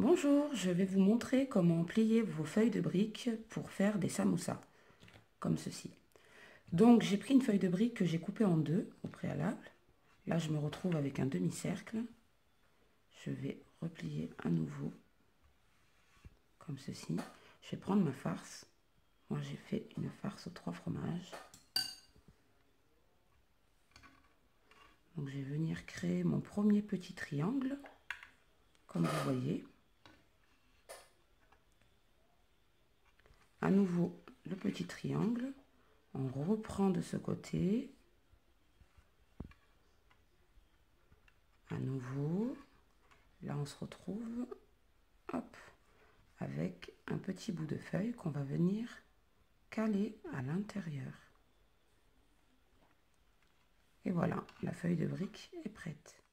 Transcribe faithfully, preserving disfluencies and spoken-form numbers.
Bonjour, je vais vous montrer comment plier vos feuilles de briques pour faire des samoussas, comme ceci. Donc j'ai pris une feuille de brique que j'ai coupée en deux au préalable. Là je me retrouve avec un demi-cercle. Je vais replier à nouveau, comme ceci. Je vais prendre ma farce. Moi j'ai fait une farce aux trois fromages. Donc je vais venir créer mon premier petit triangle, comme vous voyez. À nouveau le petit triangle, on reprend de ce côté, à nouveau, là on se retrouve, hop, avec un petit bout de feuille qu'on va venir caler à l'intérieur. Et voilà, la feuille de brique est prête.